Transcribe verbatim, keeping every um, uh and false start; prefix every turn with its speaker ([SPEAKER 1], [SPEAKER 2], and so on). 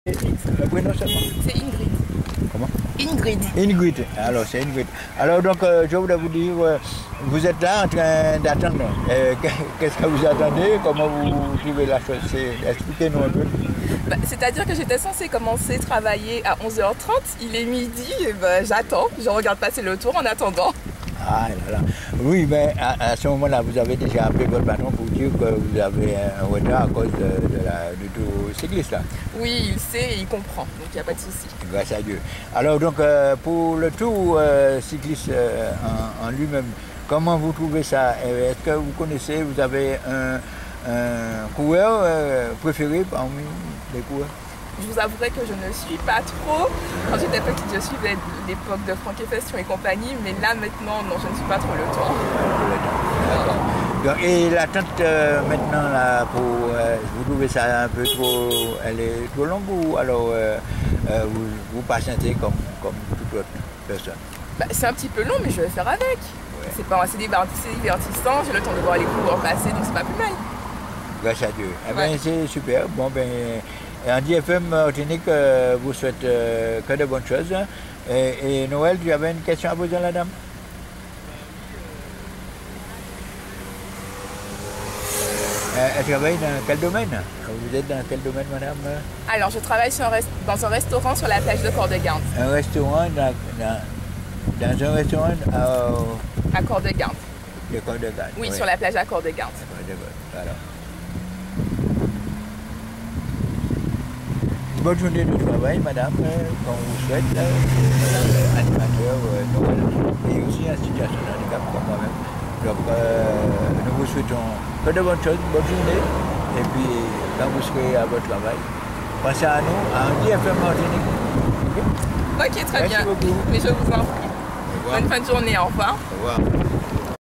[SPEAKER 1] Le prénom seulement?
[SPEAKER 2] C'est Ingrid.
[SPEAKER 1] Comment?
[SPEAKER 2] Ingrid.
[SPEAKER 1] Ingrid. Alors, c'est Ingrid. Alors, donc, euh, je voulais vous dire, euh, vous êtes là en train d'attendre. Euh, Qu'est-ce que vous attendez? Comment vous trouvez la chose? Expliquez-nous un peu.
[SPEAKER 2] Bah, C'est-à-dire que j'étais censée commencer à travailler à onze heures trente. Il est midi, et bah, j'attends. Je regarde passer le tour en attendant.
[SPEAKER 1] Ah là là. Oui, mais à, à ce moment-là, vous avez déjà appelé votre patron pour dire que vous avez un retard à cause de, de la, du tour cycliste là.
[SPEAKER 2] Oui, il sait et il comprend, donc il n'y a pas de souci.
[SPEAKER 1] Grâce à Dieu. Alors donc, euh, pour le tour euh, cycliste euh, en, en lui-même, comment vous trouvez ça? Est-ce que vous connaissez, vous avez un, un coureur euh, préféré parmi les coureurs?
[SPEAKER 2] Je vous avouerai que je ne suis pas trop. Quand j'étais petite, je suivais l'époque de Franck Festion et compagnie, mais là maintenant, non, je ne suis pas trop le temps.
[SPEAKER 1] Donc, et l'attente euh, maintenant, là, pour, euh, vous trouvez ça un peu trop, elle est trop longue ou alors euh, euh, vous, vous patientez comme, comme toute autre personne?
[SPEAKER 2] Bah, c'est un petit peu long, mais je vais faire avec.
[SPEAKER 1] Ouais.
[SPEAKER 2] C'est pas assez divertissant, j'ai le temps de voir les coureurs passer, donc c'est pas plus mal.
[SPEAKER 1] Grâce à Dieu. Eh
[SPEAKER 2] Ouais.
[SPEAKER 1] bien, c'est super. Bon, ben, Andy F M Martinique euh, vous souhaite euh, que de bonnes choses. Et, et Noël, tu avais une question à poser à la dame? Euh, elle travaille dans quel domaine? Vous êtes dans quel domaine, madame?
[SPEAKER 2] Alors, je travaille sur un rest- dans un restaurant sur la plage de Cordegarde.
[SPEAKER 1] Un restaurant, dans, dans, dans un restaurant à,
[SPEAKER 2] À Cordegarde.
[SPEAKER 1] de Cordegarde.
[SPEAKER 2] Oui, sur la plage à Cordegarde.
[SPEAKER 1] Alors. Bonne journée de travail, madame, euh, qu'on vous souhaite, euh, animateur euh, Noël, et aussi en situation de handicap comme moi-même. Donc, euh, nous vous souhaitons que de bonnes choses, bonne journée, et puis quand vous serez à votre travail, pensez à nous, à Andy F M Martinique.
[SPEAKER 2] Ok, très
[SPEAKER 1] Merci
[SPEAKER 2] bien.
[SPEAKER 1] beaucoup.
[SPEAKER 2] Mais je vous en prie. Bonne fin de journée, au revoir.
[SPEAKER 1] Au revoir.